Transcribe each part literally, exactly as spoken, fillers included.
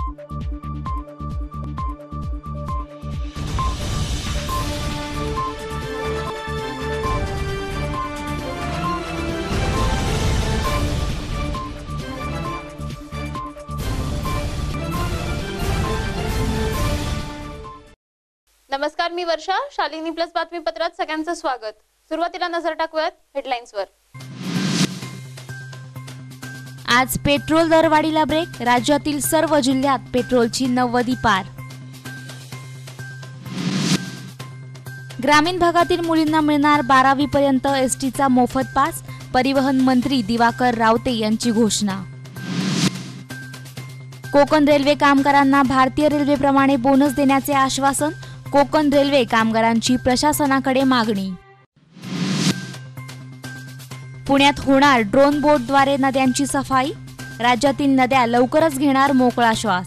नमस्कार, मी वर्षा. शालिनी प्लस बातमीपत्रात सगळ्यांचं स्वागत. सुरुवातीला नजर टाकूयात हेडलाईन्सवर. आज पेट्रोल दरवाढीला ब्रेक. राज्यातील सर्व जिल्ह्यात पेट्रोलची नव्वदी पार. ग्रामीण भागातील मुलींना मिळणार बारावी पर्यंत एसटीचा मोफत पास. परिवहन मंत्री दिवाकर रावते यांची घोषणा. कोकण रेल्वे कामगारांना भारतीय रेल्वेप्रमाणे बोनस देण्याचे आश्वासन. कोकण रेल्वे कामगारांची प्रशासनाकडे मागणी. पुण्यात होणार ड्रोन बोटद्वारे नद्यांची सफाई. राज्यातील नद्या लवकरच घेणार मोकळा श्वास.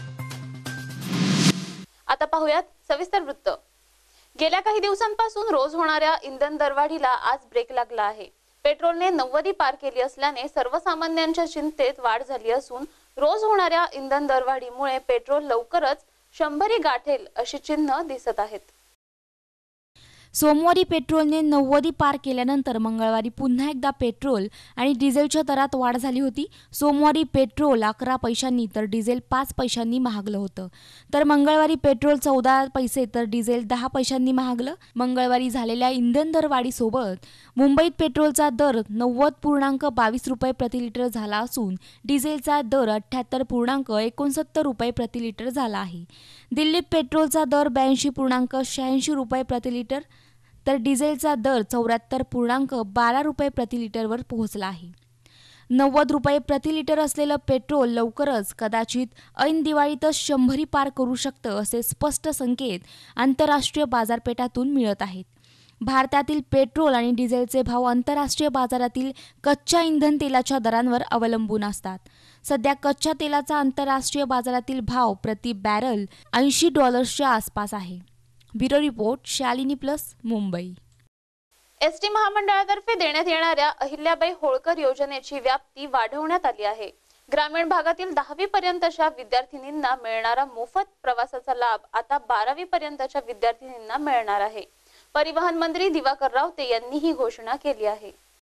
आता पाहूयात सविस्तर वृत्त. गेल्या काही दिवसांपासून रोज होणाऱ्या इंधन दरवाढीला आज ब्रेक लागला आहे. पेट्रोलने नव्वदी पार केली असल्याने सर्वसामान्यांच्या चिंतेत वाढ झाली असून रोज होणाऱ्या इंधन दरवाढीमुळे पेट्रोल लवकरच शंभरी गाठेल अशी चिन्ह दिसत आहेत. सोमवारी पेट्रोलने नव्वदी पार केल्यानंतर मंगळवारी पुन्हा एकदा पेट्रोल आणि डिझेलच्या दरात वाढ झाली होती. सोमवारी पेट्रोल अकरा पैशांनी तर डिझेल पाच पैशांनी महागलं होतं. तर मंगळवारी पेट्रोल चौदा पैसे तर डिझेल दहा पैशांनी महागलं. मंगळवारी झालेल्या इंधन दरवाढीसोबत मुंबईत पेट्रोलचा दर नव्वद पूर्णांक बावीस रुपये प्रति लिटर झाला असून डिझेलचा दर अठ्ठ्याहत्तर पूर्णांक एकोणसत्तर रुपये प्रति लिटर झाला आहे. दिल्लीत पेट्रोलचा दर ब्याऐंशी पूर्णांक शहाऐंशी रुपये प्रति लिटर तर डिझेलचा दर चौऱ्याहत्तर पूर्णांक बारा रुपये प्रति लिटरवर पोहोचला आहे. नव्वद रुपये प्रति लिटर असलेलं पेट्रोल लवकरच कदाचित ऐन दिवाळीतच शंभरी पार करू शकतं असे स्पष्ट संकेत आंतरराष्ट्रीय बाजारपेठातून मिळत आहेत. भारतातील पेट्रोल आणि डिझेलचे भाव आंतरराष्ट्रीय बाजारातील कच्च्या इंधन तेलाच्या दरांवर अवलंबून असतात. सध्या कच्च्या तेलाचा आंतरराष्ट्रीय बाजारातील भाव प्रति बॅरल ऐंशी डॉलर्सच्या आसपास आहे. Bureau report, Shalini plus, Mumbai. ST महामंडळातर्फे देण्यात येणाऱ्या अहिल्याबाई होळकर योजनेची व्याप्ती वाढवण्यात आली आहे. ग्रामीण भागातील दहावी पर्यंतच्या विद्यार्थिनींना मिळणारा मोफत प्रवासाचा लाभ आता बारावी पर्यंतच्या विद्यार्थिनींना मिळणार आहे. परिवहन मंत्री दिवाकर रावते यांनी ही घोषणा केली आहे.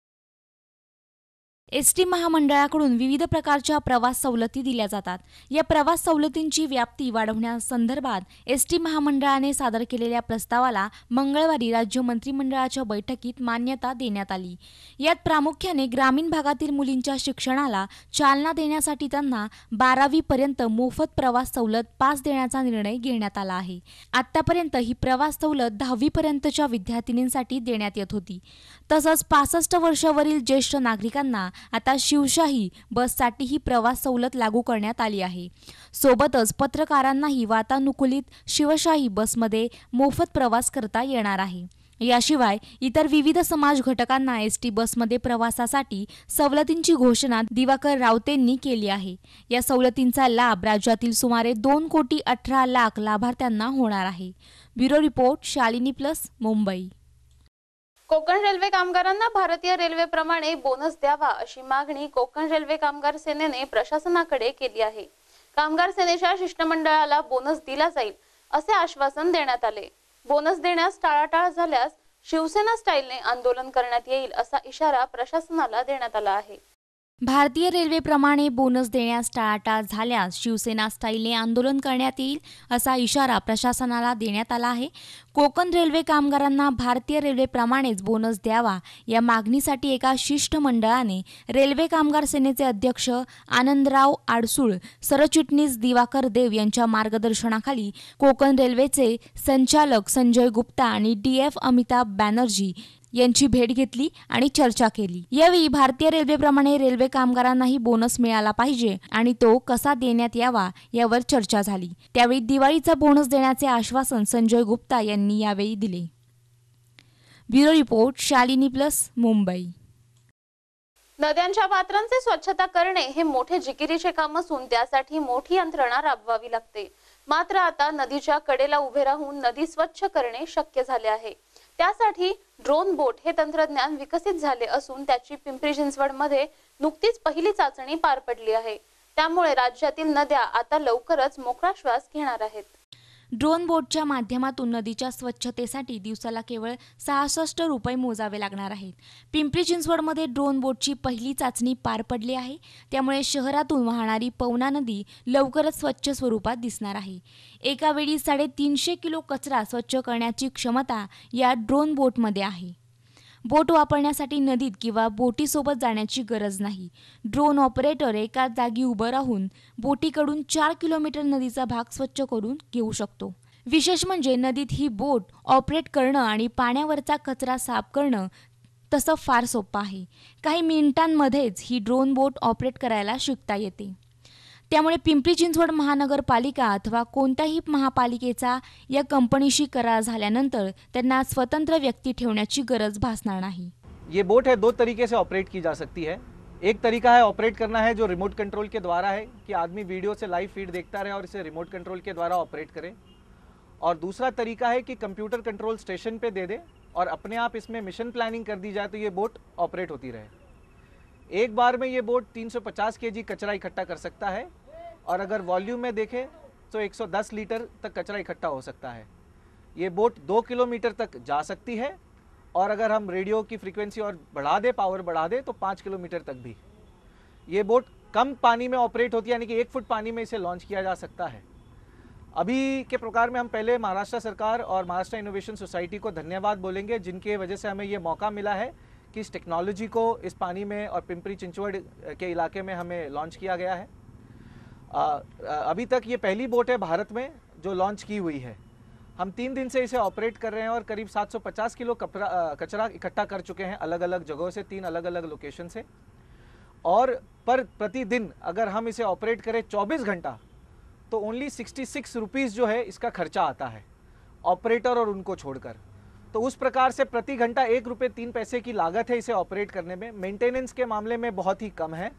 एसटी महामंडळाकडून विविध प्रकारच्या प्रवास सवलती दिल्या जातात. या प्रवास सवलतींची व्याप्ती वाढवण्यासंदर्भात एसटी महामंडळाने सादर केलेल्या प्रस्तावाला मंगळवारी राज्य मंत्रिमंडळाच्या बैठकीत मान्यता देण्यात आली. यात प्रामुख्याने ग्रामीण भागातील मुलींच्या शिक्षणाला चालना देण्यासाठी त्यांना बारावी पर्यंत मोफत प्रवास सवलत पास देण्याचा निर्णय घेण्यात आला आहे. आतापर्यंत ही प्रवास सवलत दहावी पर्यंतच्या विद्यार्थिनींसाठी देण्यात येत होती. तसंच पासष्ट वर्षावरील ज्येष्ठ नागरिकांना आता शिवशाही बससाठी ही प्रवास सवलत लागू करण्यात आली आहे. सोबतच पत्रकारांनाही वातानुकूलित शिवशाही बसमध्ये मोफत प्रवास करता येणार आहे. याशिवाय इतर विविध समाज घटकांना एसटी बसमध्ये प्रवासासाठी सवलतींची घोषणा दिवाकर रावतेंनी केली आहे. या सवलतींचा लाभ राज्यातील सुमारे दोन कोटी अठरा लाख लाभार्थ्यांना होणार आहे. Bureau report, Shalini plus, Mumbai. Konkan railway कामगारांना भारतीय रेल्वेप्रमाणे बोनस द्यावा अशी मागणी कोकण रेल्वे कामगार सेनेने प्रशासनाकडे केली आहे. कामगार सेनेच्या शिष्टमंडळाला बोनस दिला जाईल असे आश्वासन देण्यात आले. बोनस देण्यास टाळाटाळ झाल्यास शिवसेना स्टाईलने आंदोलन करण्यात येईल असा इशारा प्रशासनाला देण्यात आला आहे. भारतीय रेल्वेप्रमाणे बोनस देण्यास टाळाटाळ झाल्यास शिवसेना स्टाईलने आंदोलन करण्यात येईल असा इशारा प्रशासनाला देण्यात आला आहे. कोकण रेल्वे कामगारांना भारतीय रेल्वेप्रमाणेच बोनस द्यावा या मागणीसाठी एका शिष्टमंडळाने रेल्वे कामगार सेनेचे अध्यक्ष आनंदराव आडसूळ, सरचिटणीस दिवाकर देव यांच्या मार्गदर्शनाखाली कोकण रेल्वेचे संचालक संजय गुप्ता आणि डी एफ अमिताभ बॅनर्जी यांची भेट घेतली आणि चर्चा केली. यावेळी भारतीय रेल्वेप्रमाणे रेल्वे कामगारांनाही बोनस मिळाला पाहिजे आणि तो कसा देण्यात यावा यावर चर्चा झाली. त्यावेळी दिवाळीचा बोनस देण्याचे आश्वासन संजय गुप्ता यांनी यावेळी दिले. Bureau report, Shalini plus, Mumbai. नद्यांच्या पात्रांची स्वच्छता करणे हे मोठे जिकिरीचे काम असून त्यासाठी मोठी यंत्रणा राबवावी लागते. मात्र आता नदीच्या कडेला उभे राहून नदी स्वच्छ करणे शक्य झाले आहे. त्यासाठी ड्रोन बोट हे तंत्रज्ञान विकसित झाले असून त्याची पिंपरी चिंचवड मध्ये नुकतीच पहिली चाचणी पार पडली आहे. त्यामुळे राज्यातील नद्या आता लवकरच मोकळा श्वास घेणार आहेत. ड्रोन बोटच्या माध्यमातून नदीच्या स्वच्छतेसाठी दिवसाला केवळ सहासष्ट रुपये मोजावे लागणार आहेत. पिंपरी चिंचवडमध्ये ड्रोन बोटची पहिली चाचणी पार पडली आहे. त्यामुळे शहरातून वाहणारी पवना नदी लवकरच स्वच्छ स्वरूपात दिसणार आहे. एका वेळी साडेतीनशे किलो कचरा स्वच्छ करण्याची क्षमता या ड्रोन बोटमध्ये आहे. बोट वापरण्यासाठी नदीत किंवा बोटीसोबत जाण्याची गरज नाही. ड्रोन ऑपरेटर एकाच जागी उभं राहून बोटीकडून चार किलोमीटर नदीचा भाग स्वच्छ करून घेऊ शकतो. विशेष म्हणजे नदीत ही बोट ऑपरेट करणं आणि पाण्यावरचा कचरा साफ करणं तसं फार सोपं आहे. काही मिनिटांमध्येच ही ड्रोन बोट ऑपरेट करायला शिकता येते. त्यामुळे पिंपरी चिंचवड महानगरपालिका अथवा कोणत्याही महापालिकेचा या कंपनीशी करार झाल्यानंतर त्यांना स्वतंत्र व्यक्ती ठेवण्याची गरज भासणार नाही. ये बोट है, दो तरीके से ऑपरेट की जा सकती है. एक तरीका है ऑपरेट करना है जो रिमोट कंट्रोल के द्वारा है कि आदमी वीडियो से लाइव फीड देखता रहे और इसे रिमोट कंट्रोल के द्वारा ऑपरेट करे. और दूसरा तरीका है कि कंप्यूटर कंट्रोल स्टेशन पे दे दे और अपने आप इसमें मिशन प्लानिंग कर दी जाए तो ये बोट ऑपरेट होती रहे. एक बार में ये बोट तीन सौ पचास केजी कचरा इकट्ठा कर सकता है और अगर वॉल्यूम में देखें तो एक सौ दस लीटर तक कचरा इकट्ठा हो सकता है. ये बोट दो किलोमीटर तक जा सकती है और अगर हम रेडियो की फ्रीक्वेंसी और बढ़ा दे, पावर बढ़ा दे तो पाँच किलोमीटर तक भी. ये बोट कम पानी में ऑपरेट होती है, यानी कि एक फुट पानी में इसे लॉन्च किया जा सकता है. अभी के प्रकार में हम पहले महाराष्ट्र सरकार और महाराष्ट्र इनोवेशन सोसाइटी को धन्यवाद बोलेंगे, जिनके वजह से हमें ये मौका मिला है कि इस टेक्नोलॉजी को इस पानी में और पिंपरी चिंचवड के इलाके में हमें लॉन्च किया गया है. आ, अभी तक ये पहली बोट है भारत में जो लॉन्च की हुई है. हम तीन दिन से इसे ऑपरेट कर रहे हैं और करीब सात सौ पचास किलो कचरा इकट्ठा कर चुके हैं अलग अलग जगहों से, तीन अलग अलग लोकेशन से. और पर प्रतिदिन अगर हम इसे ऑपरेट करें चौबीस घंटा तो ओनली सिक्सटी सिक्स रुपीज़ जो है इसका खर्चा आता है ऑपरेटर और उनको छोड़कर. तो उस प्रकार से प्रति घंटा एक रुपये तीन पैसे की लागत है इसे ऑपरेट करने में. मेंटेनेंस के मामले में बहुत ही कम है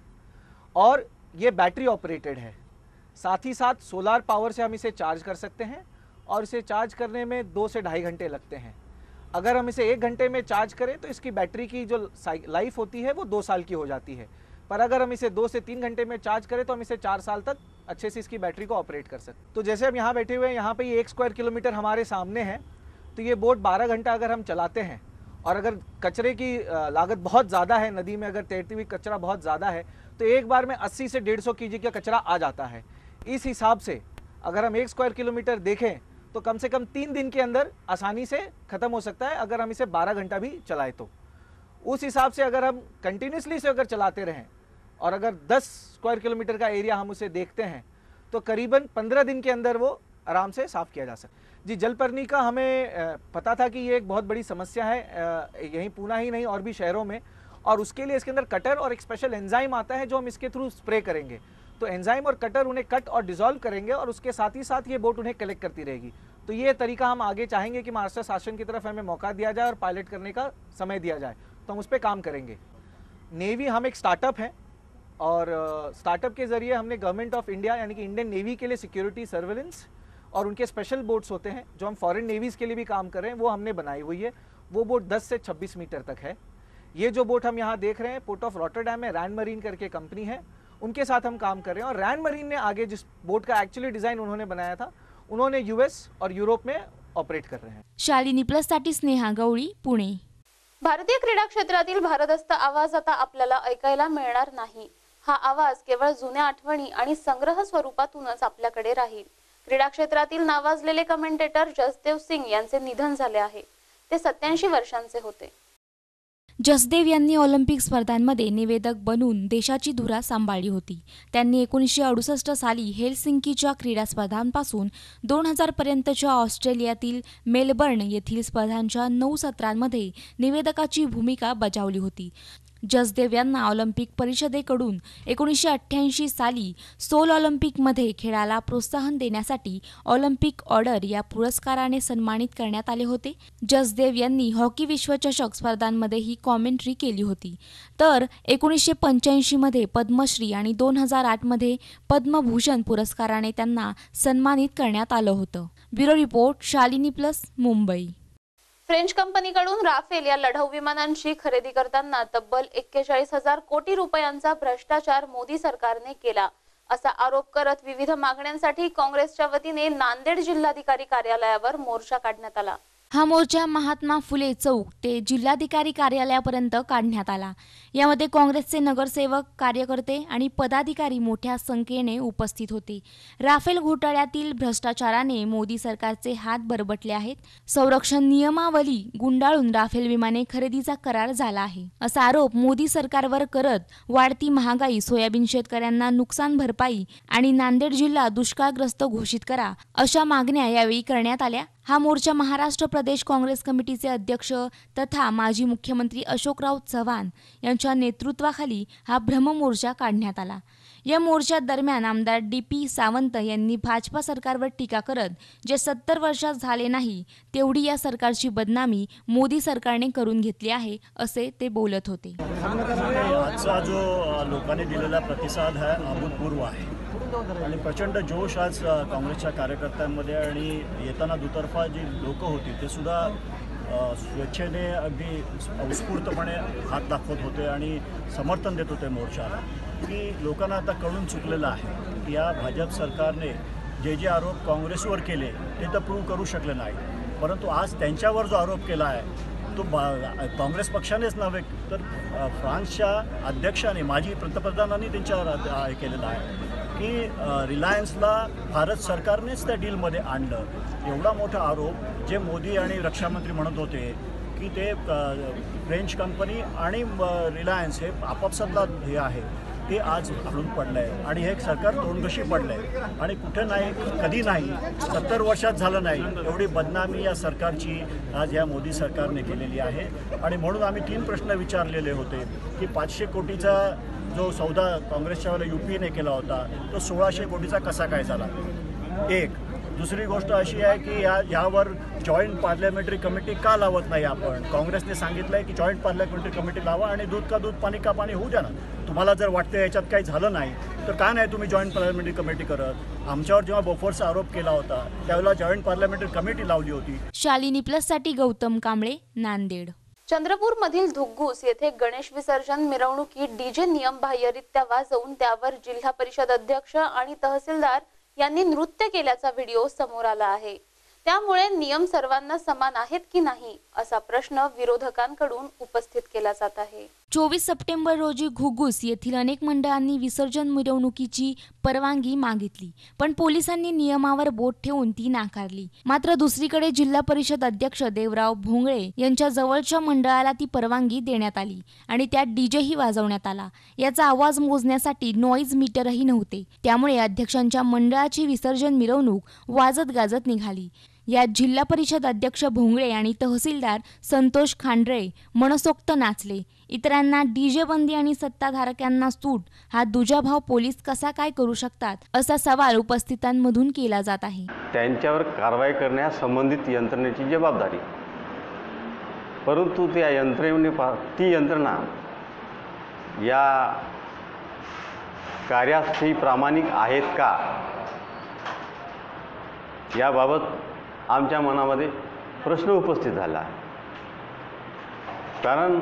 और ये बैटरी ऑपरेटेड है. साथ ही साथ सोलार पावर से हम इसे चार्ज कर सकते हैं और इसे चार्ज करने में दो से ढाई घंटे लगते हैं. अगर हम इसे एक घंटे में चार्ज करें तो इसकी बैटरी की जो लाइफ होती है वो दो साल की हो जाती है. पर अगर हम इसे दो से तीन घंटे में चार्ज करें तो हम इसे चार साल तक अच्छे से इसकी बैटरी को ऑपरेट कर सकते हैं. तो जैसे हम यहाँ बैठे हुए हैं, यहाँ पे ये एक स्क्वायर किलोमीटर हमारे सामने है. तो ये बोट बारह घंटा अगर हम चलाते हैं और अगर कचरे की लागत बहुत ज़्यादा है, नदी में अगर तैरती हुई कचरा बहुत ज़्यादा है तो एक बार में अस्सी से डेढ़ सौ केजी का कचरा आ जाता है. इस हिसाब से अगर हम एक स्क्वायर किलोमीटर देखें तो कम से कम तीन दिन के अंदर आसानी से ख़त्म हो सकता है अगर हम इसे बारह घंटा भी चलाएं तो. उस हिसाब से अगर हम कंटिन्यूसली इसे अगर चलाते रहें और अगर दस स्क्वायर किलोमीटर का एरिया हम उसे देखते हैं तो करीबन पंद्रह दिन के अंदर वो आराम से साफ़ किया जा सकता है. जी, जलपर्णी का हमें पता था कि ये एक बहुत बड़ी समस्या है, यहीं पूना ही नहीं और भी शहरों में. और उसके लिए इसके अंदर कटर और एक स्पेशल एंजाइम आता है जो हम इसके थ्रू स्प्रे करेंगे. तो एंजाइम और कटर उन्हें कट और डिसॉल्व करेंगे और उसके साथ ही साथ ये बोट उन्हें कलेक्ट करती रहेगी. तो ये तरीका हम आगे चाहेंगे कि महाराष्ट्र शासन की तरफ हमें मौका दिया जाए और पायलट करने का समय दिया जाए, तो हम उस पर काम करेंगे. नेवी हम एक स्टार्टअप है और स्टार्टअप के ज़रिए हमने गवर्नमेंट ऑफ इंडिया यानी कि इंडियन नेवी के लिए सिक्योरिटी सर्वेलेंस और उनके स्पेशल बोट्स होते हैं जो हम फॉरेन नेवीज़ के लिए भी काम कर रहे हैं, वो हमने बनाई हुई है. वो बोट दस से छब्बीस मीटर तक है. ये जो बोट हम यहाँ देख रहे हैं पोर्ट ऑफ रॉटरडैम में रैन मरीन करके कंपनी है, उनके साथ हम काम कर रहे हैं. और रैन मरीन ने आगे जिस बोट का एक्चुअली डिज़ाइन उन्होंने बनाया था, उन्होंने यूएस और यूरोप में ऑपरेट कर रहे हैं. शालिनी प्लससाठी स्नेहा गवळी, पुणे. भारतीय क्रीडा क्षेत्रातील भारदस्त आवाज आता आपल्याला ऐकायला मिळणार नाही. हा आवाज केवळ जुन्या आठवणी आणि संग्रह स्वरूपातूनच आपल्याकडे राहील. क्रीडा क्षेत्रातील नावाजलेले कमेंटेटर जसदेव सिंग यांचे निधन झाले आहे. ते सत्याऐंशी वर्षांचे होते. जसदेव यांनी ऑलिम्पिक स्पर्धांमध्ये निवेदक बनून देशाची धुरा सांभाळली होती. त्यांनी एकोणीसशे अडुसष्ट साली हेलसिंकीच्या क्रीडा स्पर्धांपासून दोन हजार पर्यंतच्या ऑस्ट्रेलियातील मेलबर्न येथील स्पर्धांच्या नऊ सत्रांमध्ये निवेदकाची भूमिका बजावली होती. जसदेव यांना ऑलिम्पिक परिषदेकडून एकोणीसशे अठ्ठ्याऐंशी साली सोल ऑलिम्पिकमध्ये खेळाला प्रोत्साहन देण्यासाठी ऑलिम्पिक ऑर्डर या पुरस्काराने सन्मानित करण्यात आले होते. जसदेव यांनी हॉकी विश्वचषक स्पर्धांमध्येही कॉमेंट्री केली होती. तर एकोणीसशे पंच्याऐंशीमध्ये पद्मश्री आणि दोन हजार आठमध्ये पद्मभूषण पुरस्काराने त्यांना सन्मानित करण्यात आलं होतं. Bureau report, Shalini plus, Mumbai. French कंपनीकडून राफेल या लढाऊ विमानांची खरेदी करताना तब्बल एक्केचाळीस हजार कोटी रुपयांचा भ्रष्टाचार मोदी सरकारने केला असा आरोप करत विविध मागण्यांसाठी काँग्रेसच्या वतीने नांदेड जिल्हाधिकारी कार्यालयावर मोर्चा काढण्यात आला। हा मोर्चा महात्मा फुले चौक ते जिल्हाधिकारी कार्यालयापर्यंत काढण्यात आला। यामध्ये काँग्रेसचे नगरसेवक, कार्यकर्ते आणि पदाधिकारी मोठ्या संख्येने उपस्थित होते। राफेल घोटाळ्यातील भ्रष्टाचाराने मोदी सरकारचे हात बरबटले आहेत। संरक्षण नियमावली गुंडाळून राफेल विमाने खरेदीचा करार झाला आहे, असा आरोप मोदी सरकारवर करत वाढती महागाई, सोयाबीन शेतकऱ्यांना नुकसान भरपाई आणि नांदेड जिल्हा दुष्काळग्रस्त घोषित करा अशा मागण्या यावेळी करण्यात आल्या। हा मोर्चा महाराष्ट्र प्रदेश काँग्रेस कमिटीचे अध्यक्ष तथा माजी मुख्यमंत्री अशोकराव चव्हाण यांच्या नेतृत्वाखाली हा भ्रममोर्चा काढण्यात आला। या मोर्चात दरम्यान आमदार डी पी सावंत यांनी भाजपा सरकारवर टीका करत जे सत्तर वर्षात झाले नाही तेवढी या सरकारची बदनामी मोदी सरकारने करून घेतली आहे, असे ते बोलत होते। आजचा जो लोकांनी दिलेला प्रतिसाद आहे अभूतपूर्व आहे आणि प्रचंड जोश आज काँग्रेसच्या कार्यकर्त्यांमध्ये आणि येताना दुतर्फा जी लोक होती ते सुद्धा स्वेच्छेने अगदी उत्स्फूर्तपणे हात दाखवत होते आणि समर्थन देत होते मोर्चाला। की लोकांना आता कळून चुकलेलं आहे की या भाजप सरकारने जे जे आरोप काँग्रेसवर केले ते तर प्रूव्ह करू शकले नाही, परंतु आज त्यांच्यावर जो आरोप केला आहे तो काँग्रेस पक्षानेच नव्हे तर फ्रान्सच्या अध्यक्षाने, माजी पंतप्रधानांनी त्यांच्यावर केलेला आहे की रिलायन्सला भारत सरकारनेच त्या डीलमध्ये आणलं। एवढा मोठा आरोप जे मोदी आणि रक्षामंत्री म्हणत होते की ते फ्रेंच कंपनी आणि रिलायन्स हे आपापसातला हे आहे ते आज घालून पडलं आहे आणि हे सरकार तोंडघशी पडलं आहे आणि कुठे नाही, कधी नाही, सत्तर वर्षात झालं नाही एवढी बदनामी या सरकारची आज या मोदी सरकारने केलेली आहे। आणि म्हणून आम्ही तीन प्रश्न विचारलेले होते की पाचशे कोटीचा जो सौदा काँग्रेसच्या वेळेला यू पी एने केला होता तो सोळाशे कोटीचा कसा काय झाला, एक। दुसरी गोष्ट अशी आहे की या यावर जॉईंट पार्लमेंटरी कमिटी का लावत नाही आपण? काँग्रेसने सांगितलं आहे की जॉईंट पार्लमेंटरी कमिटी लावा आणि दूध का दूध पाणी का पाणी होऊ द्या ना। तुम्हाला जर वाटतं याच्यात काही झालं नाही तर का नाही तुम्ही जॉईंट पार्लमेंटरी कमिटी करत? आमच्यावर जेव्हा बोफोर्सचा आरोप केला होता त्यावेळेला जॉईंट पार्लमेंटरी कमिटी लावली होती। शालिनी प्लससाठी गौतम कांबळे, नांदेड। चंद्रपूर मधील धुग्गूस येथे गणेश विसर्जन मिरवणुकीत डीजे नियमबाह्यरित्या वाजवून त्यावर जिल्हा परिषद अध्यक्ष आणि तहसीलदार यांनी नृत्य केल्याचा व्हिडिओ समोर आला आहे। त्यामुळे नियम सर्वांना समान आहेत की नाही असा प्रश्न विरोधकांकडून उपस्थित केला जात आहे। चोवीस सप्टेंबर रोजी घुग्गुस येथील अनेक मंडळांनी विसर्जन मिरवणुकीची परवानगी मागितली, पण पोलिसांनी नियमावर बोट ठेवून ती नाकारली। मात्र दुसरीकडे जिल्हा परिषद अध्यक्ष देवराव भोंगळे यांच्या जवळच्या मंडळाला ती परवानगी देण्यात आली आणि त्यात डीजेही वाजवण्यात आला। याचा आवाज मोजण्यासाठी नॉईज मीटरही नव्हते, त्यामुळे अध्यक्षांच्या मंडळाची विसर्जन मिरवणूक वाजत गाजत निघाली। यात जिल्हा परिषद अध्यक्ष भोंगळे आणि तहसीलदार संतोष खांडरे मनसोक्त नाचले। इतरांना डीजे बंदी आणि सत्ताधारकांना सूट हा दुजाभाव पोलीस कसा काय करू शकतात असा सवाल उपस्थितांमधून केला जात आहे। त्यांच्यावर कारवाई करण्यास संबंधित यंत्रणेची जबाबदारी, परंतु त्या यंत्रणेने ती यंत्रणा या कार्यासाठी प्रामाणिक आहेत का याबाबत आमच्या मनामध्ये प्रश्न उपस्थित झाला आहे। कारण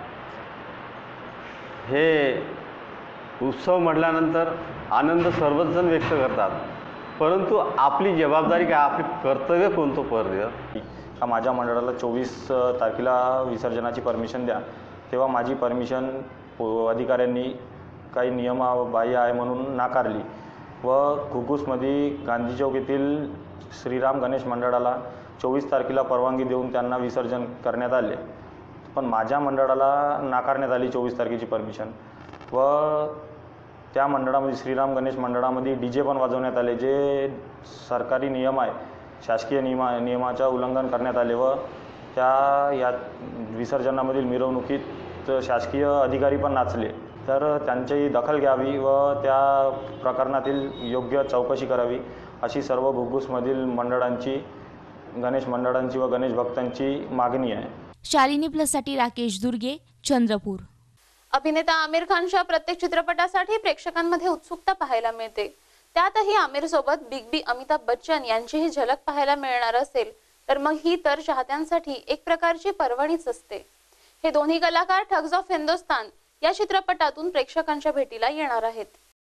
हे उत्सव म्हटल्यानंतर आनंद सर्वच जण व्यक्त करतात, परंतु आपली जबाबदारी काय, आपले कर्तव्य कोणतं पर्य का माझ्या मंडळाला चोवीस तारखेला विसर्जनाची परमिशन द्या, तेव्हा माझी परमिशन अधिकाऱ्यांनी काही नियमाबाह्य आहे म्हणून नाकारली व घुग्गुसमध्ये गांधी चौक येथील श्रीराम गणेश मंडळाला चोवीस तारखेला परवानगी देऊन त्यांना विसर्जन करण्यात आले, पण माझ्या मंडळाला नाकारण्यात आली चोवीस तारखेची परमिशन व त्या मंडळामध्ये श्रीराम गणेश मंडळामध्ये डी जे पण वाजवण्यात आले, जे सरकारी नियम आहे, शासकीय नियमा नियमाचं उल्लंघन करण्यात आले व त्या या विसर्जनामधील मिरवणुकीत शासकीय अधिकारी पण नाचले। तर त्यांची दखल घ्यावी व त्या प्रकरणातील योग्य चौकशी करावी अशी सर्व घुग्गुसमधील मंडळांची, गणेश मंडळांची व गणेश भक्तांची मागणी आहे। शालिनी प्लससाठी राकेश दुर्गे, चंद्रपूर। अभिनेता आमिर खानच्या प्रत्येक चित्रपटासाठी प्रेक्षकांमध्ये उत्सुकता पाहायला मिळते। त्यातही आमिर सोबत बिग बी अमिताभ बच्चन यांचीही झलक पाहायला मिळणार असेल तर मग ही तर चाहत्यांसाठी एक प्रकारची पर्वणीच असते। हे दोन्ही कलाकार ठग्स ऑफ हिंदुस्तान या चित्रपटातून प्रेक्षकांच्या भेटीला येणार आहेत।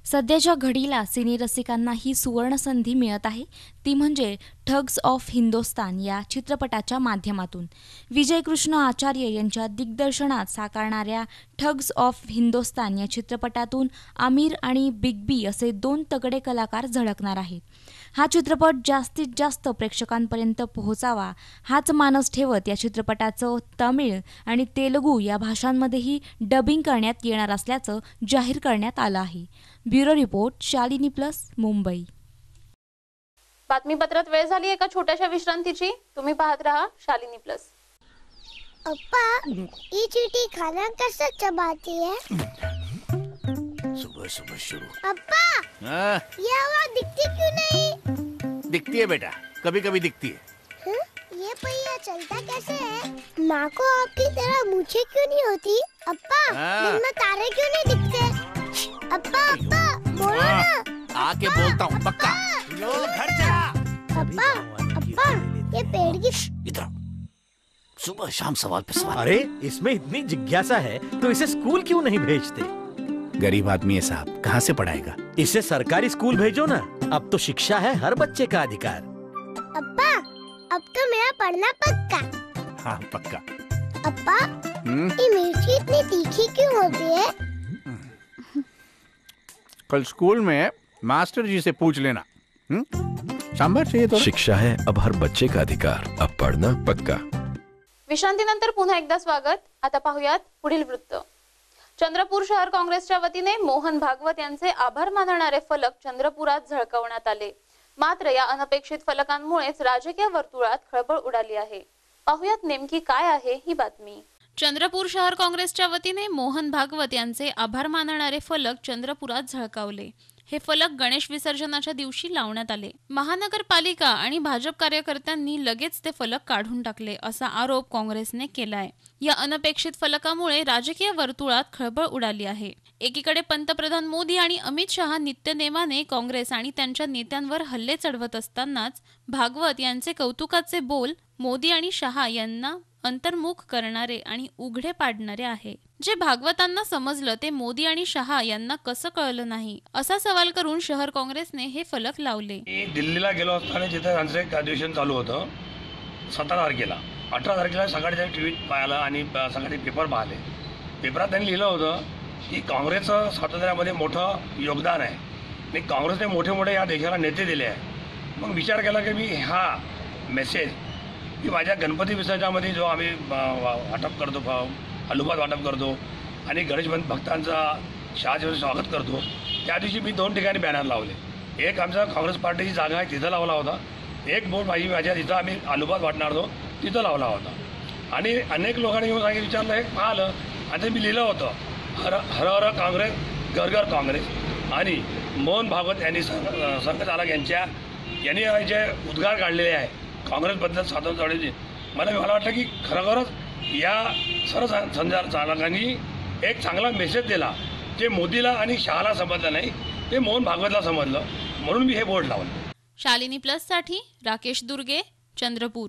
सध्याच्या घडीला सिने रसिकांना ही सुवर्णसंधी मिळत आहे, ती म्हणजे ठग्स ऑफ हिंदुस्तान या चित्रपटाच्या माध्यमातून. विजय कृष्ण आचार्य यांच्या दिग्दर्शनात साकारणाऱ्या ठग्स ऑफ हिंदुस्तान या चित्रपटातून आमिर आणि बिग बी असे दोन तगडे कलाकार झळकणार आहेत. हा चित्रपट जास्तीत जास्त प्रेक्षकांपर्यंत पोहोचावा हाच मानस ठेवत या चित्रपटाचं तमिळ आणि तेलुगू या भाषांमध्येही डबिंग करण्यात येणार असल्याचं जाहीर करण्यात आलं आहे. Bureau report, Shalini plus, Mumbai. बातमीपत्रात वेळ झाली एका छोट्याशा विश्रांतीची. तुम्ही पाहत रहा शालिनी प्लस. अप्पा, ये चींटी खाना कैसे चबाती है? सुबह सुबह शुरू. अप्पा, हाँ, ये आवाज दिखती क्यों नहीं? दिखती है बेटा, कभी कभी दिखती है. हं? ये पहिया चलता कैसे है? माँ को आपकी तरह मूछें क्यों नहीं होती? अप्पा, हाँ। दिन में तारे क्यों नहीं दिखते? अप्पा, अप्पा, बोलो ना. आके बोलता हूँ पक्का. यो, घर चला. अप्पा, अप्पा, ये पेड़ की इधर सुबह शाम सवाल पे सवाल. अरे इसमें इतनी जिज्ञासा है तो इसे स्कूल क्यों नहीं भेजते? गरीब आदमी है साहब, कहाँ से पढ़ाएगा? इसे सरकारी स्कूल भेजो ना. अब तो शिक्षा है हर बच्चे का अधिकार. अप्पा, अब तो मेरा पढ़ना पक्का. हाँ पक्का. अप्पा, हम्म? ये मिर्ची इतनी तीखी क्यों होती है? कल स्कूल में मास्टर जी से पूछ लेना. हम्म? सांभर चाहिए तो. शिक्षा है अब हर बच्चे का अधिकार. अब पढ़ना पक्का. विश्रांतीनंतर पुन्हा एकदा स्वागत. आता पाहूयात पुढील वृत्त. चंद्रपूर शहर काँग्रेसच्या वतीने मोहन भागवत यांचे आभार मानणारे फलक चंद्रपुरात झळकावण्यात आले. मात्र या अनपेक्षित फलकांमुळेच राजकीय वर्तुळात खळबळ उडाली आहे. पाहूयात नेमकी काय आहे ही बातमी. चंद्रपूर शहर काँग्रेसच्या वतीने मोहन भागवत यांचे आभार मानणारे फलक चंद्रपुरात झळकावले. हे फलक गणेश विसर्जनाच्या दिवशी लावण्यात आले. महानगरपालिका आणि भाजप कार्यकर्त्यांनी लगेच ते फलक काढून टाकले असा आरोप काँग्रेसने केलाय. या अनपेक्षित फलकामुळे राजकीय वर्तुळात खळबळ उडाली आहे. एकीकडे पंतप्रधान मोदी आणि अमित शहा नित्यनेमाने काँग्रेस आणि त्यांच्या नेत्यांवर हल्ले चढवत असतानाच भागवत यांचे कौतुकाचे बोल मोदी आणि शहा यांना अंतर्मुख करणारे आणि उघडे पाडणारे आहे. जे भागवतांना समजलं ते मोदी आणि शहा यांना कसं कळलं नाही असा सवाल करून शहर काँग्रेसने हे फलक लावले. मी दिल्लीला गेलो असताना जिथे त्यांचं एक अधिवेशन चालू होतं सतरा तारखेला अठरा तारखेला सकाळच्या टी व्हीत पाहिलं आणि सकाळी पेपर पाहिले. पेपरात त्यांनी लिहिलं होतं की काँग्रेसचं स्वातंत्र्यामध्ये मोठं योगदान आहे आणि काँग्रेसने मोठे मोठे या देशाला नेते दिले आहे. मग विचार केला की मी हा मेसेज की माझ्या गणपती विसर्जनामध्ये जो आम्ही वाटप करतो, हलुबात वाटप करतो आणि गणेश भक्तांचा शहाजीचं स्वागत करतो, त्या दिवशी मी दोन ठिकाणी बॅनर लावले. एक आमचा काँग्रेस पार्टीची जागा आहे तिथं लावला होता. एक बोर्ड माझी माझ्या तिथं आम्ही हलुबात वाटणार होतो तिथं लावला होता. आणि अनेक लोकांनी येऊन सांगितलं विचारलं हे पाहिलं आणि मी लिहिलं होतं हर हर हर काँग्रेस गरगर काँग्रेस. आणि मोहन भागवत यांनी संघचालक यांच्या यांनी जे उद्गार काढलेले आहे काँग्रेसबद्दल स्वातंत्र्याचे, मला मला वाटतं की खरोखरच या सर्व संचार चालकांनी एक चांगला मेसेज दिला जे मोदीला आणि शहाला समजलं नाही ते मोहन भागवतला समजलं, म्हणून मी हे बोर्ड लावलं. शालिनी प्लस साठी राकेश दुर्गे, चंद्रपूर.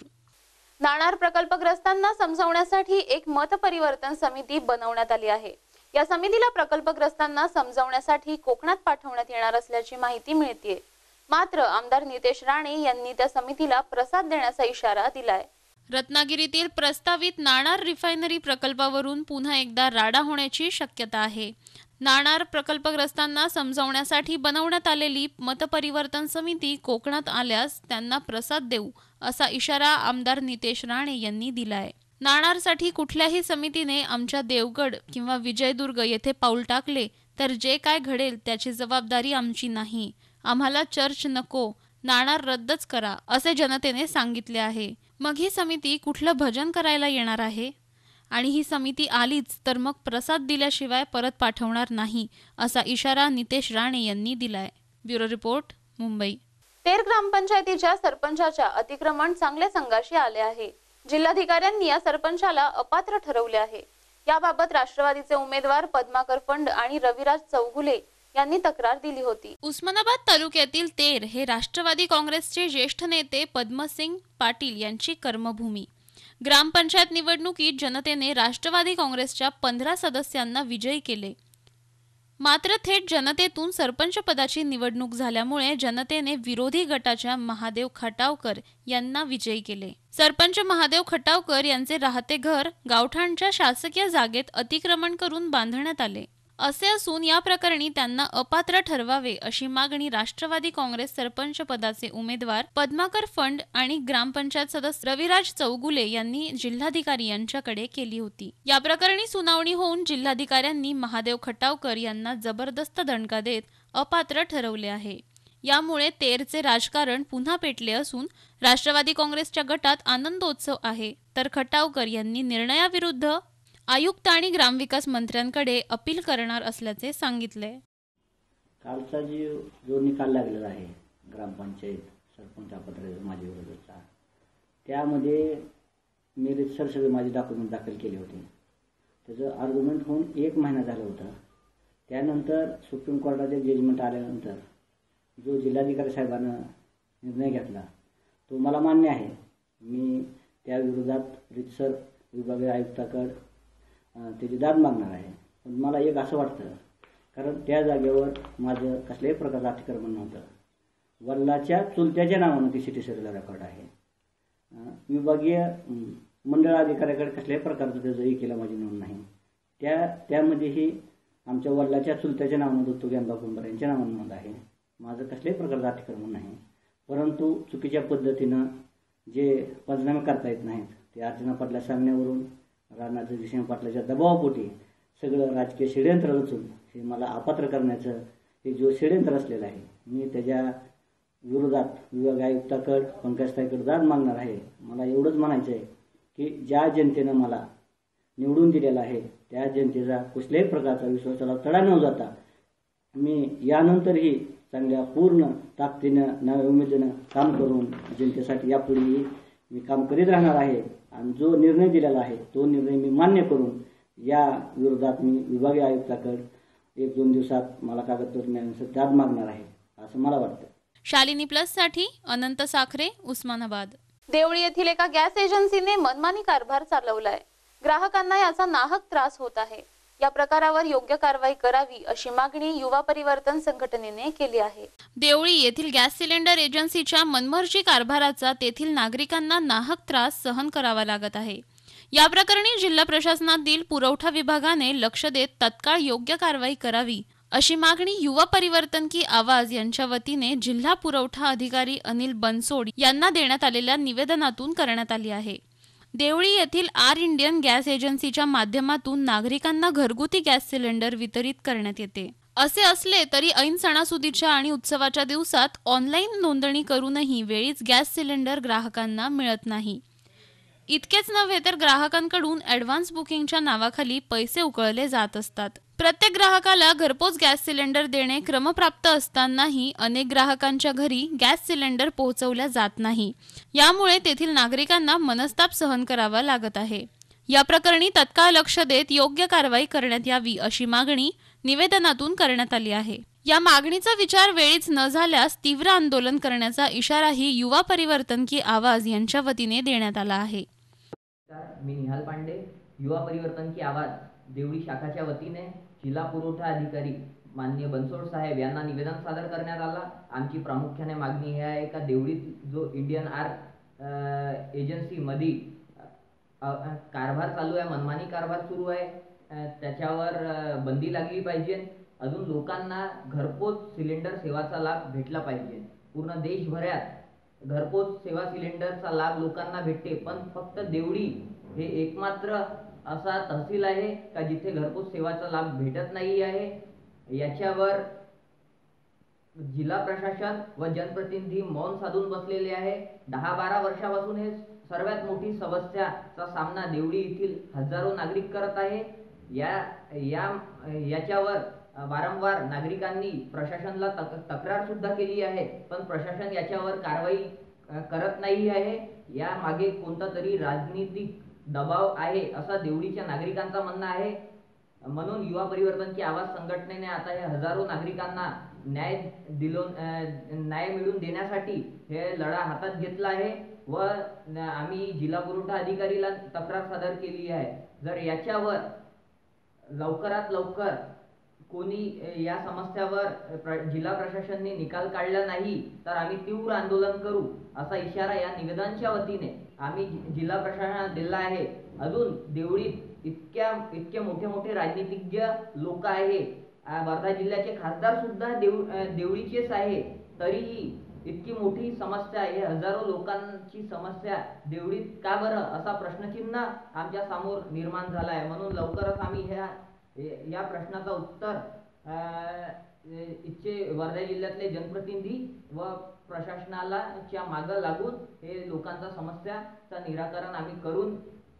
नाणार प्रकल्पग्रस्तांना समजावण्यासाठी एक मतपरिवर्तन समिती बनवण्यात आली आहे. या समितीला प्रकल्पग्रस्तांना समजावण्यासाठी कोकणात पाठवण्यात येणार असल्याची माहिती मिळतेय. मात्र आमदार नितेश राणे यांनी त्या समितीला प्रसाद देण्याचा इशारा दिलाय. रत्नागिरीतील प्रस्तावित नाणार रिफायनरी प्रकल्पावरून पुन्हा एकदा राडा होण्याची शक्यता आहे. नाणार प्रकल्पग्रस्तांना समजावण्यासाठी बनवण्यात आलेली मतपरिवर्तन समिती कोकणात आल्यास त्यांना प्रसाद देऊ असा इशारा आमदार नितेश राणे यांनी दिलाय. नाणारसाठी कुठल्याही समितीने आमच्या देवगड किंवा विजयदुर्ग येथे पाऊल टाकले तर जे काय घडेल त्याची जबाबदारी आमची नाही. आम्हाला चर्च नको, नाणार रद्दच करा असे जनतेने सांगितले आहे. मग ही समिती कुठलं भजन करायला येणार आहे? आणि ही समिती आलीच तर मग प्रसाद दिल्याशिवाय परत पाठवणार नाही असा इशारा नितेश राणे यांनी दिलाय. Bureau report, Mumbai. तेर ग्रामपंचायतीच्या सरपंचाच्या अतिक्रमण चांगल्या संघाशी आले आहे. जिल्हाधिकाऱ्यांनी या सरपंचाला अपात्र ठरवले आहे. याबाबत राष्ट्रवादीचे उमेदवार पद्माकर फंड आणि रविराज चौगुले यांनी तक्रार दिली होती. उस्मानाबाद तालुक्यातील तेर हे राष्ट्रवादी काँग्रेसचे ज्येष्ठ नेते पद्मसिंग पाटील यांची कर्मभूमी. ग्रामपंचायत निवडणुकीत जनतेने राष्ट्रवादी काँग्रेसच्या पंधरा सदस्यांना विजयी केले. मात्र थेट जनतेतून सरपंच पदाची निवडणूक झाल्यामुळे जनतेने विरोधी गटाच्या महादेव खटावकर यांना विजयी केले. सरपंच महादेव खटावकर यांचे राहते घर गावठाणच्या शासकीय जागेत अतिक्रमण करून बांधण्यात आले असे असून या प्रकरणी त्यांना अपात्र ठरवावे अशी मागणी राष्ट्रवादी काँग्रेस सरपंच पदाचे उमेदवार पद्माकर फंड आणि ग्रामपंचायत सदस्य रविराज चौगुले यांनी जिल्हाधिकारी यांच्याकडे केली होती. या प्रकरणी सुनावणी होऊन जिल्हाधिकाऱ्यांनी महादेव खटावकर यांना जबरदस्त दणका देत अपात्र ठरवले आहे. यामुळे तेरचे राजकारण पुन्हा पेटले असून राष्ट्रवादी काँग्रेसच्या गटात आनंदोत्सव आहे. तर खटावकर यांनी निर्णयाविरुद्ध आयुक्त आणि ग्रामविकास मंत्र्यांकडे अपील करणार असल्याचे सांगितले. कालचा जो जो निकाल लागलेला आहे ग्रामपंचायत सरपंच अपात्र माझ्या विरोधाचा, त्यामध्ये मी रितसर सगळे माझे डॉक्युमेंट दाखल केले होते. त्याचं आर्ग्युमेंट होऊन एक महिना झाला होता. त्यानंतर सुप्रीम कोर्टाचे जजमेंट आल्यानंतर जो जिल्हाधिकारी साहेबांना निर्णय घेतला तो मला मान्य आहे. मी त्या विरोधात रितसर विभागीय आयुक्ताकडे त्याची दाद मागणार आहे. पण मला एक असं वाटतं, कारण त्या जागेवर माझं कसल्याही प्रकारचं अतिक्रमण नव्हतं. वडिलाच्या चुलत्याच्या नावानं ती सिटी सर्वेला रेकॉर्ड आहे. विभागीय मंडळ अधिकाऱ्याकडे कसल्याही प्रकारचं त्याचं हे केलं माझी नोंद नाही. त्या त्यामध्येही आमच्या वडिलाच्या चुलत्याच्या नावानं दत्तू ग्यांबा कुंभार यांच्या नावानं नोंद आहे. माझं कसल्याही प्रकारचं अतिक्रमण नाही. परंतु चुकीच्या पद्धतीनं जे पंचनामे करता येत नाहीत ते अर्चना पाटला सांगण्यावरून राणाचं दिशेने पाटलाच्या दबावापोटी सगळं राजकीय षडयंत्र रचून हे मला अपात्र करण्याचं हे जो षडयंत्र असलेलं आहे, मी त्याच्या विरोधात विभाग आयुक्ताकडे पंकजताईकडे दाद मागणार आहे. मला एवढंच म्हणायचं आहे की ज्या जनतेनं मला निवडून दिलेलं आहे त्या जनतेचा कुठल्याही प्रकारचा विश्वासाला तडा न जाता मी यानंतरही चांगल्या पूर्ण ताकदीनं नव्या उमेदीनं काम करून जनतेसाठी यापुढेही मी काम करीत राहणार आहे. आणि जो निर्णय दिलेला आहे तो निर्णय मी मान्य करून या विरोधात मी विभागीय आयुक्ताकडे एक दोन दिवसात मला कागदपत्र मिळण्यासाठी दाद मागणार आहे असं मला वाटतं. शालिनी प्लस साठी अनंत साखरे, उस्मानाबाद. देवळी येथील एका गॅस एजन्सीने मनमानी कारभार चालवलाय. ग्राहकांना याचा नाहक त्रास होत आहे. या प्रकारावर योग्य कारवाई करावी अशी मागणी युवा परिवर्तन संघटनेने केली आहे. देवळी येथील गॅस सिलेंडर एजन्सीच्या मनमर्जी कारभाराचा तेथील नागरिकांना नाहक त्रास सहन करावा लागत आहे. या प्रकरणी जिल्हा प्रशासनातील पुरवठा विभागाने लक्ष देत तत्काळ योग्य कारवाई करावी अशी मागणी युवा परिवर्तन की आवाज यांच्या वतीने जिल्हा पुरवठा अधिकारी अनिल बनसोड यांना देण्यात आलेल्या निवेदनातून करण्यात आली आहे. देवळी येथील आर इंडियन गॅस एजन्सीच्या माध्यमातून नागरिकांना घरगुती गॅस सिलेंडर वितरित करण्यात येते. असे असले तरी ऐन सणासुदीच्या आणि उत्सवाच्या दिवसात ऑनलाईन नोंदणी करूनही वेळीच गॅस सिलेंडर ग्राहकांना मिळत नाही. इतकेच नव्हे तर ग्राहकांकडून ॲडव्हान्स बुकिंगच्या नावाखाली पैसे उकळले जात असतात. प्रत्येक ग्राहकाला घरपोच गॅस सिलेंडर देणे क्रमप्राप्त असतानाही अनेक ग्राहकांच्या घरी गॅस सिलेंडर पोहोचवल्या जात नाही. यामुळे तेथील नागरिकांना मनस्ताप सहन करावा लागत आहे. या प्रकरणी तत्काळ लक्ष देत योग्य कारवाई करण्यात यावी अशी मागणी निवेदनातून करण्यात आली आहे. या मागणीचा विचार वेळीच न झाल्यास तीव्र आंदोलन करण्याचा इशाराही युवा परिवर्तन की आवाज यांच्या वतीने देण्यात आला आहे. मी निहाल पांडे, युवा परिवर्तन की आवाज देवळी शाखाच्या वतीने जिल्हा पुरवठा अधिकारी माननीय बनसोड साहेब यांना निवेदन सादर करण्यात आला. आमची प्रामुख्याने मागणी ही आहे का देवळीत जो इंडियन आर एजन्सी मध्ये कारभार चालू आहे, मनमानी कारभार सुरू आहे, त्याच्यावर बंदी लागली पाहिजे. अजून लोकांना घरपोच सिलेंडर सेवाचा लाभ भेटला पाहिजे. पूर्ण देशभरात घरपोच सेवा सिलेंडरचा लाभ लोकांना भेटते, पण फक्त देवळी हे एकमात्र असा तहसील आहे का जिथे घरपोच सेवाचा लाभ भेटत नाही आहे. याच्यावर जिल्हा प्रशासन व जनप्रतिनिधी मौन साधून बसलेले आहे. दहा बारा वर्षापासून हे सर्वात मोठी समस्याचा सामना देवळी येथील हजारो नागरिक करत आहे. या या याच्यावर वारंवार नागरिकांनी प्रशासनाला तक तक्रार सुद्धा केली आहे, पण प्रशासन याच्यावर कारवाई करत नाही आहे. या मागे कोणता तरी राजनीतिक दबाव आहे असा देवळीच्या नागरिकांचा म्हणणं आहे. म्हणून युवा परिवर्तन की आवाज संघटनेने आता हे हजारो नागरिकांना न्याय दिलो न्याय मिळवून देण्यासाठी हे लढा हातात घेतला आहे व आम्ही जिल्हा पुरवठा अधिकारीला तक्रार सादर केली आहे. जर याच्यावर लवकरात लवकर कोणी अ, या समस्यावर अ, प्र, जिल्हा प्रशासनाने निकाल काढला नाही तर आम्ही तीव्र आंदोलन करू असा इशारा या निवेदनाच्या वतीने आम्ही जि- जिल्हा प्रशासनाला दिला आहे. अजून देवळीत इतक्या इतके मोठे मोठे राजनीतिज्ञ लोक आहे, अ, वर्धा जिल्ह्याचे खासदार सुद्धा देव अ, देवळीचेच आहे, तरीही इतकी मोठी समस्या आहे, हजारो लोकांची समस्या देवळीत का बरं असा प्रश्नचिन्ह आमच्या समोर निर्माण झाला आहे. म्हणून लवकरच आम्ही ह्या या प्रश्नाचं उत्तर इथचे वर्धा जिल्ह्यातले जनप्रतिनिधी व प्रशासनाला च्या मागं लागून हे लोकांचा समस्याचं निराकरण आम्ही करून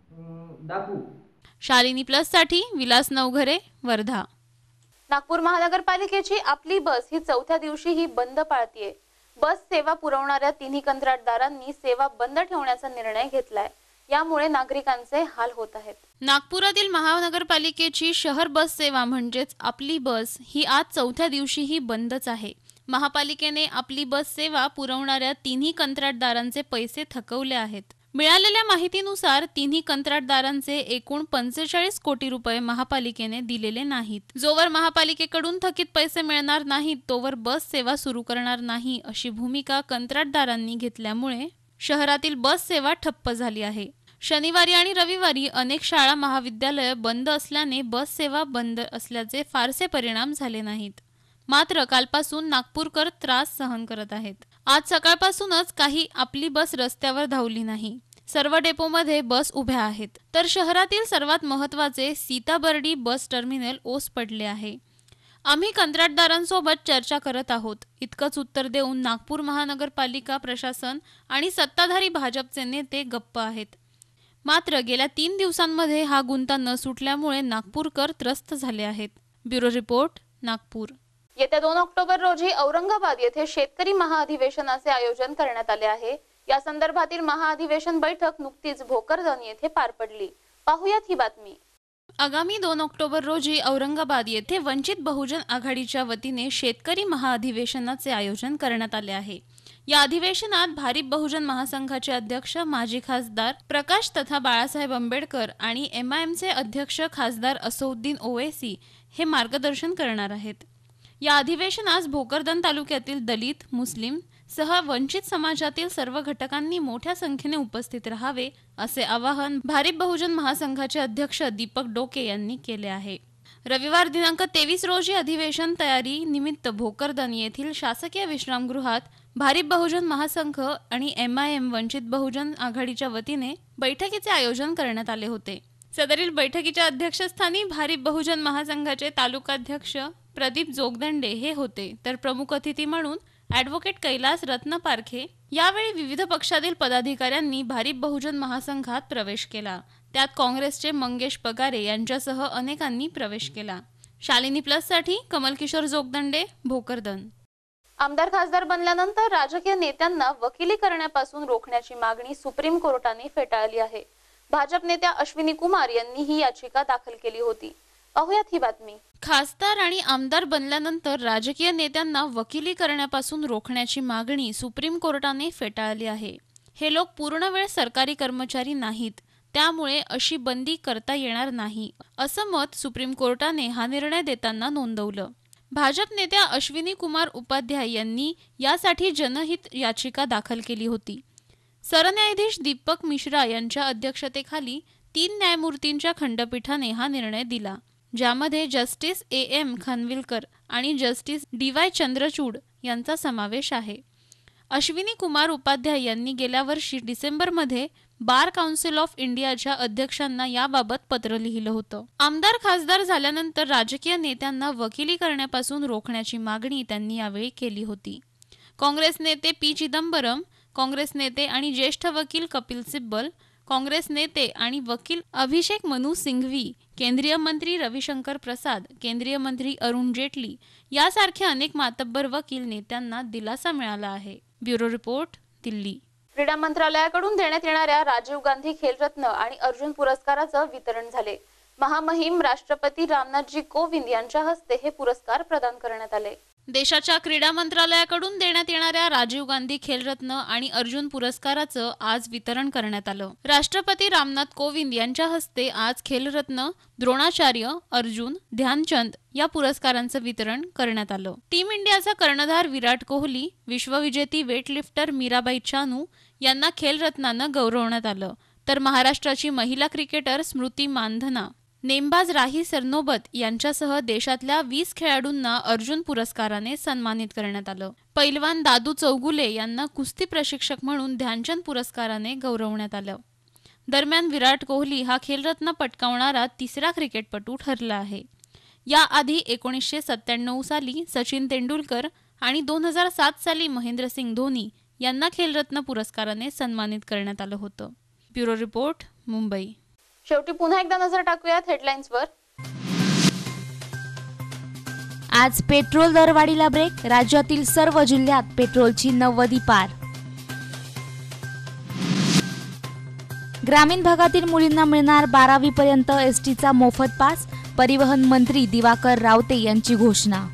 दाखवू. शालिनी प्लस साठी विलास नवघरे, वर्धा. नागपूर महानगरपालिकेची आपली बस ही चौथ्या दिवशीही बंद पाळतीये. बस सेवा पुरवणाऱ्या तिन्ही कंत्राटदारांनी सेवा बंद ठेवण्याचा निर्णय घेतलाय. यामुळे नागरिकांचे हाल होत आहेत. नागपुरातील महानगरपालिकेची शहर बस सेवा म्हणजेच आपली बस ही आज चौथ्या दिवशीही बंदच आहे. महापालिकेने आपली बस सेवा पुरवणाऱ्या तिन्ही कंत्राटदारांचे पैसे थकवले आहेत. मिळालेल्या माहितीनुसार तिन्ही कंत्राटदारांचे एकूण पंचेचाळीस कोटी रुपये महापालिकेने दिलेले नाहीत. जोवर महापालिकेकडून थकीत पैसे मिळणार नाहीत तोवर बस सेवा सुरू करणार नाही अशी भूमिका कंत्राटदारांनी घेतल्यामुळे शहरातील बस सेवा ठप्प झाली आहे. शनिवारी आणि रविवारी अनेक शाळा महाविद्यालय बंद असल्याने बस सेवा बंद असल्याचे फारसे परिणाम झाले नाहीत. मात्र कालपासून नागपूरकर त्रास सहन करत आहेत. आज सकाळपासूनच काही आपली बस रस्त्यावर धावली नाही. सर्व डेपोमध्ये बस उभ्या आहेत. तर शहरातील सर्वात महत्त्वाचे सीताबर्डी बस टर्मिनल ओस पडले आहे. आम्ही कंत्राटदारांसोबत चर्चा करत आहोत इतकंच उत्तर देऊन नागपूर महानगरपालिका प्रशासन आणि सत्ताधारी भाजपचे नेते गप्प आहेत. मात्र गेल्या तीन दिवसांमध्ये हा गुंता न सुटल्यामुळे नागपूरकर त्रस्त झाले आहेत. Bureau report, Nagpur. येत्या दोन ऑक्टोबर रोजी औरंगाबाद येथे शेतकरी महाअधिवेशनाचे आयोजन करण्यात आले आहे. या संदर्भातील महाअधिवेशन बैठक नुकतीच भोकरदन येथे पार पडली. पाहुयात ही बातमी. आगामी दोन ऑक्टोबर रोजी औरंगाबाद येथे वंचित बहुजन आघाडीच्या वतीने शेतकरी महाअधिवेशनाचे आयोजन करण्यात आले आहे. या अधिवेशनात भारिप बहुजन महासंघाचे अध्यक्ष माजी खासदार प्रकाश तथा बाळासाहेब आंबेडकर आणि एम आय एमचे अध्यक्ष खासदार असौद्दीन ओवैसी हे मार्गदर्शन करणार आहेत. या अधिवेशनास भोकरदन तालुक्यातील दलित, मुस्लिम सह वंचित समाजातील सर्व घटकांनी मोठ्या संख्येने उपस्थित राहावे असे आवाहन भारिप बहुजन महासंघाचे अध्यक्ष दीपक डोके यांनी केले आहे. रविवार दिनांक तेवीस रोजी अधिवेशन तयारी निमित्त भोकरदन येथील शासकीय विश्रामगृहात भारिप बहुजन महासंघ आणि M I M Vanchit Bahujan आघाडीच्या वतीने बैठकीचे आयोजन करण्यात आले होते. सदरील बैठकीच्या अध्यक्षस्थानी भारिप बहुजन महासंघाचे तालुकाध्यक्ष प्रदीप जोगदंडे हे होते, तर प्रमुख अतिथी म्हणून ॲडव्होकेट कैलास रत्न पारखे. यावेळी विविध पक्षातील पदाधिकाऱ्यांनी भारिप बहुजन महासंघात प्रवेश केला. त्यात काँग्रेसचे मंगेश पगारे यांच्यासह अनेकांनी प्रवेश केला. शालिनी प्लस साठी कमल किशोर जोगदंडे, भोकरदन. आमदार खासदार बनल्यानंतर राजकीय नेत्यांना वकिली करण्यापासून रोखण्याची मागणी सुप्रीम कोर्टाने फेटाळली आहे. भाजप नेत्या अश्विनी कुमार यांनी ही याचिका दाखल केली होती. पाहुयात ही बातमी. खासदार आणि आमदार बनल्यानंतर राजकीय नेत्यांना वकिली करण्यापासून रोखण्याची मागणी सुप्रीम कोर्टाने फेटाळली आहे. हे लोक पूर्ण वेळ सरकारी कर्मचारी नाहीत, त्यामुळे अशी बंदी करता येणार नाही असं मत सुप्रीम कोर्टाने हा निर्णय देताना नोंदवलं. भाजप नेत्या अश्विनी कुमार उपाध्याय यांनी यासाठी जनहित याचिका दाखल केली होती. सरन्यायाधीश दीपक मिश्रा यांच्या अध्यक्षतेखाली तीन न्यायमूर्तींच्या खंडपीठाने हा निर्णय दिला, ज्यामध्ये जस्टिस ए एम खानविलकर आणि जस्टिस डी वाय चंद्रचूड यांचा समावेश आहे. अश्विनी कुमार उपाध्याय यांनी गेल्या वर्षी डिसेंबरमध्ये बार काउन्सिल ऑफ इंडियाच्या अध्यक्षांना याबाबत पत्र लिहिलं होतं. आमदार खासदार झाल्यानंतर राजकीय नेत्यांना वकिली करण्यापासून रोखण्याची मागणी त्यांनी यावेळी केली होती. काँग्रेस नेते पी चिदंबरम, काँग्रेस नेते आणि ज्येष्ठ वकील कपिल सिब्बल, काँग्रेस नेते आणि वकील अभिषेक मनु सिंघवी, केंद्रीय मंत्री रविशंकर प्रसाद, केंद्रीय मंत्री अरुण जेटली यासारखे अनेक मातब्बर वकील नेत्यांना दिलासा मिळाला आहे. Bureau report, Delhi. क्रीडा मंत्रालयाकडून देण्यात येणाऱ्या राजीव गांधी खेलरत्न आणि अर्जुन पुरस्काराचं वितरण झाले. महामहिम राष्ट्रपती रामनाथजी कोविंद यांच्या हस्ते हे पुरस्कार प्रदान करण्यात आले. देशाच्या क्रीडा मंत्रालयाकडून देण्यात येणाऱ्या राजीव गांधी खेलरत्न आणि अर्जुन पुरस्काराचं आज वितरण करण्यात आलं. राष्ट्रपती रामनाथ कोविंद यांच्या हस्ते आज खेलरत्न, द्रोणाचार्य, अर्जुन, ध्यानचंद या पुरस्कारांचं वितरण करण्यात आलं. टीम इंडियाचा कर्णधार विराट कोहली, विश्वविजेती वेटलिफ्टर मीराबाई चानू यांना खेलरत्नानं गौरवण्यात आलं. तर महाराष्ट्राची महिला क्रिकेटर स्मृती मानधना, नेमबाज राही सरनोबत यांच्यासह देशातल्या वीस खेळाडूंना अर्जुन पुरस्काराने सन्मानित करण्यात आलं. पैलवान दादू चौगुले यांना कुस्ती प्रशिक्षक म्हणून ध्यानचंद पुरस्काराने गौरवण्यात आलं. दरम्यान विराट कोहली हा खेलरत्न पटकावणारा तिसरा क्रिकेटपटू ठरला आहे. याआधी एकोणीसशे सत्त्याण्णव साली सचिन तेंडुलकर आणि दोन हजार सात साली महेंद्रसिंग धोनी यांना खेलरत्न पुरस्काराने सन्मानित करण्यात आलं होतं. Bureau report, Mumbai. शेवटी पुन्हा एकदा नजर टाकूयात हेडलाईन्सवर. आज पेट्रोल दरवाढीला ब्रेक, राज्यातील सर्व जिल्ह्यात पेट्रोलची नव्वदी पार. ग्रामीण भागातील मुलींना मिळणार बारावी पर्यंत एसटीचा मोफत पास, परिवहन मंत्री दिवाकर रावते यांची घोषणा.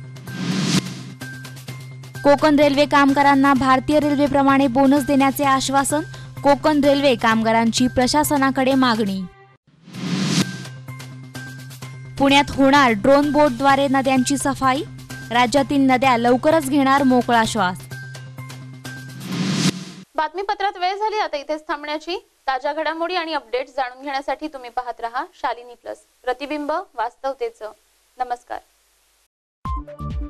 कोकण रेल्वे कामगारांना भारतीय रेल्वेप्रमाणे बोनस देण्याचे आश्वासन, कोकण रेल्वे कामगारांची प्रशासनाकडे मागणी. पुण्यात होणार ड्रोन बोटद्वारे नद्यांची सफाई, राज्यातील नद्या लवकरच घेणार मोकळा श्वास. बातमीपत्रात वेळ झाली आता इथेच थांबण्याची. ताज्या घडामोडी आणि अपडेट्स जाणून घेण्यासाठी तुम्ही पाहत रहा शालिनी प्लस, प्रतिबिंब वास्तवतेचं. नमस्कार.